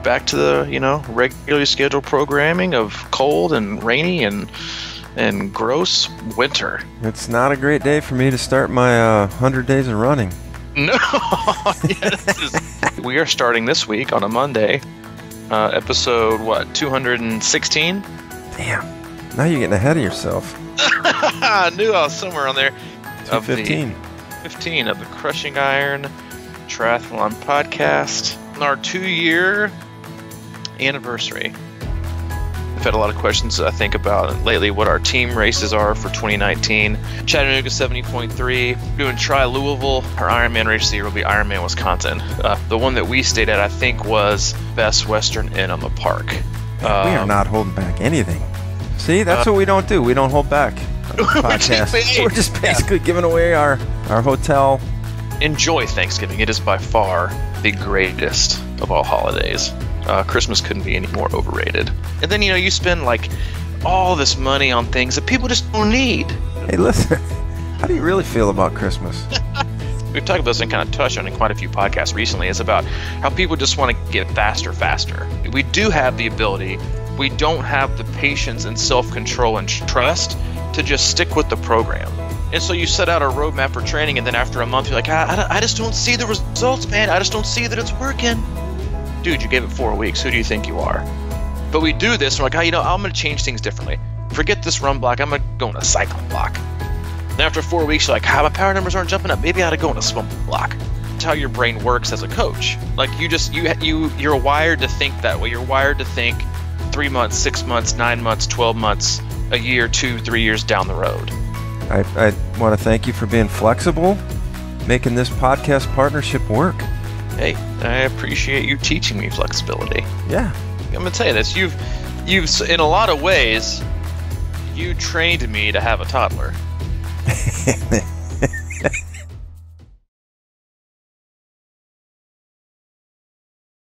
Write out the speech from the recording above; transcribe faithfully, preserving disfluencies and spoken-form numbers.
back to the, you know, regularly scheduled programming of cold and rainy and and gross winter. It's not a great day for me to start my uh, one hundred days of running. No! Yeah, this is, we are starting this week on a Monday. Uh, episode, what, two hundred sixteen? Damn. Now you're getting ahead of yourself. I knew I was somewhere on there. two fifteen. fifteen of the Crushing Iron Triathlon podcast. Our two-year anniversary. I've had a lot of questions, I think, about lately what our team races are for twenty nineteen. Chattanooga seventy point three, doing Tri Louisville. Our Ironman race of the year will be Ironman Wisconsin. Uh, the one that we stayed at, I think, was Best Western Inn on the Park. Um, we are not holding back anything. See, that's uh, what we don't do. We don't hold back on the podcast. We're just, we're just basically yeah. giving away our, our hotel. Enjoy Thanksgiving. It is by far the greatest of all holidays. Uh, Christmas couldn't be any more overrated. And then, you know, you spend like all this money on things that people just don't need. Hey, listen, how do you really feel about Christmas? We've talked about this and kind of touched on in quite a few podcasts recently. It's about how people just want to get faster, faster. We do have the ability. We don't have the patience and self-control and trust to just stick with the program. And so you set out a roadmap for training, and then after a month, you're like, I, I, I just don't see the results, man. I just don't see that it's working. Dude, you gave it four weeks. Who do you think you are? But we do this, and we're like, oh, you know, I'm going to change things differently. Forget this run block. I'm going to go in a cycling block. Then after four weeks, you're like, ah, my power numbers aren't jumping up. Maybe I ought to go in a swim block. That's how your brain works as a coach. Like, you just, you, you, you're wired to think that way. You're wired to think three months, six months, nine months, twelve months, a year, two, three years down the road. I, I want to thank you for being flexible, making this podcast partnership work. Hey, I appreciate you teaching me flexibility. Yeah. I'm going to tell you this. You've, you've, in a lot of ways, you trained me to have a toddler.